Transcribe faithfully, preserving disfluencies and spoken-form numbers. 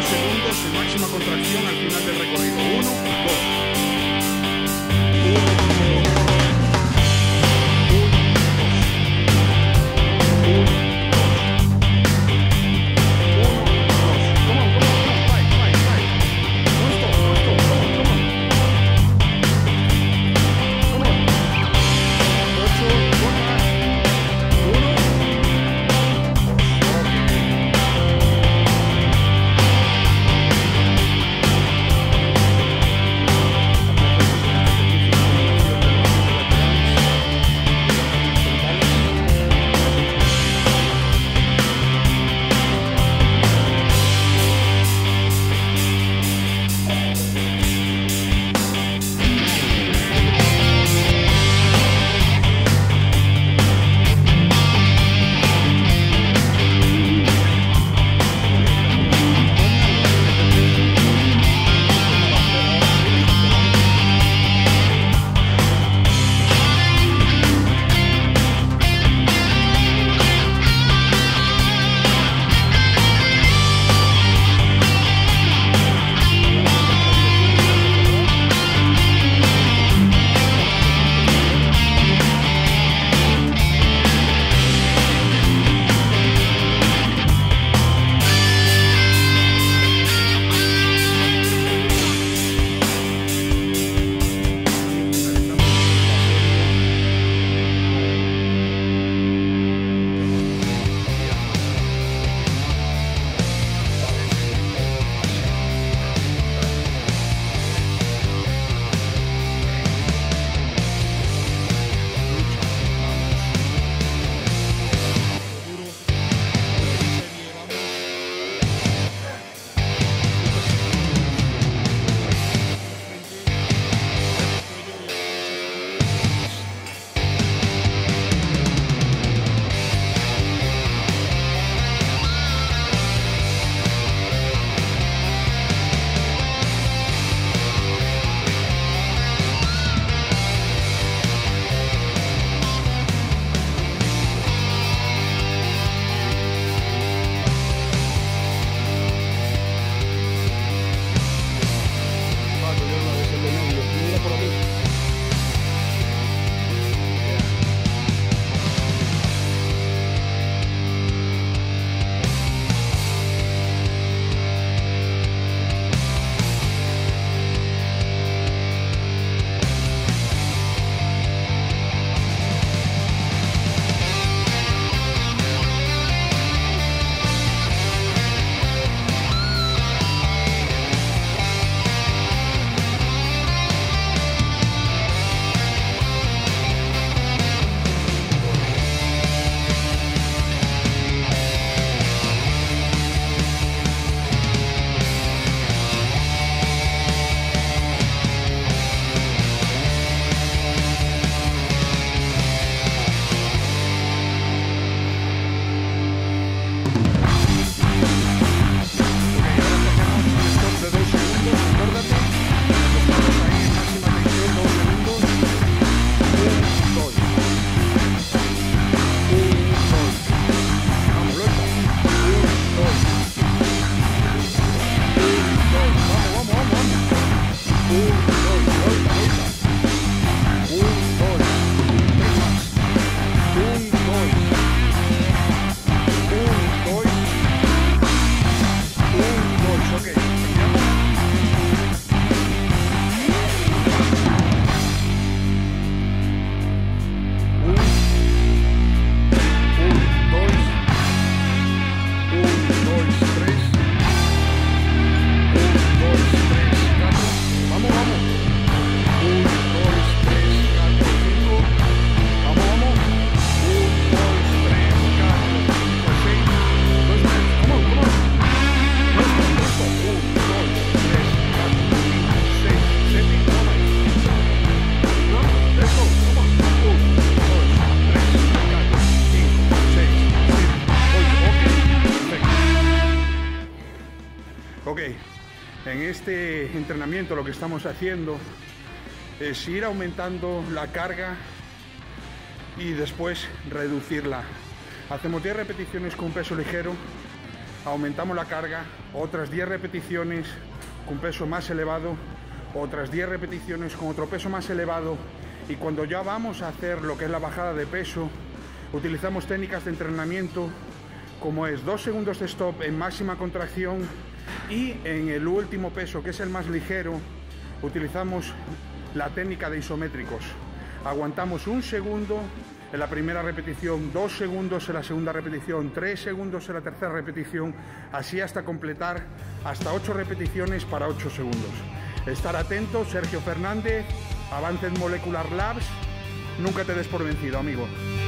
dos segundos en máxima contracción al final del recorrido. Uno, dos. En este entrenamiento lo que estamos haciendo es ir aumentando la carga y después reducirla. Hacemos diez repeticiones con un peso ligero aumentamos la carga, otras diez repeticiones con peso más elevado, otras diez repeticiones con otro peso más elevado, y cuando ya vamos a hacer lo que es la bajada de peso, utilizamos técnicas de entrenamiento como es dos segundos de stop en máxima contracción, y en el último peso, que es el más ligero, utilizamos la técnica de isométricos. Aguantamos un segundo en la primera repetición, dos segundos en la segunda repetición, tres segundos en la tercera repetición, así hasta completar hasta ocho repeticiones para ocho segundos. Estar atento, Sergio Fernández, Advanced Molecular Labs, nunca te des por vencido, amigo.